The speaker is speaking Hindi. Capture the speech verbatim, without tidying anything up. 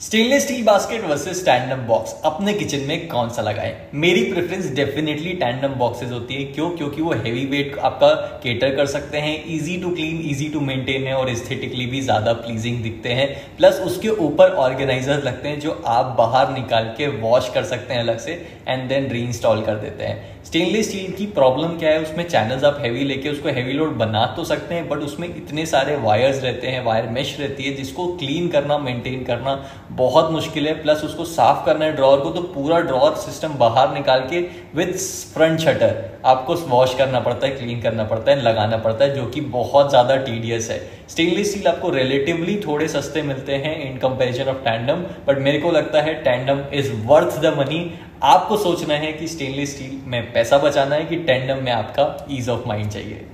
Stainless steel basket versus tandem box अपने किचन में कौन सा लगाएं? मेरी प्रेफरेंस डेफिनेटली टैंडम बॉक्सेस होती है। क्यों? क्योंकि वो हैवी वेट आपका केटर कर सकते हैं, easy to clean, easy to maintain है और एस्थेटिकली भी ज्यादा प्लीजिंग दिखते हैं। प्लस उसके ऊपर ऑर्गेनाइजर लगते हैं जो आप बाहर निकाल के वॉश कर सकते हैं अलग से एंड देन रीइंस्टॉल कर देते हैं। स्टेनलेस स्टील की प्रॉब्लम क्या है? उसमें चैनल्स आप हैवी लेके उसको हैवी लोड बना तो सकते हैं, बट उसमें इतने सारे वायर्स रहते हैं, वायर मेश रहती है, जिसको क्लीन करना, मेंटेन करना बहुत मुश्किल है। प्लस उसको साफ करना है ड्रॉअर को, तो पूरा ड्रॉअर सिस्टम बाहर निकाल के विद फ्रंट शटर आपको वॉश करना पड़ता है, क्लीन करना पड़ता है, लगाना पड़ता है, जो कि बहुत ज्यादा टीडियस है। स्टेनलेस स्टील आपको रिलेटिवली थोड़े सस्ते मिलते हैं in comparison of tandem, but मेरे को लगता है tandem is worth the money. आपको सोचना है कि स्टेनलेस स्टील में पैसा बचाना है कि टैंडम में आपका ईज ऑफ माइंड चाहिए।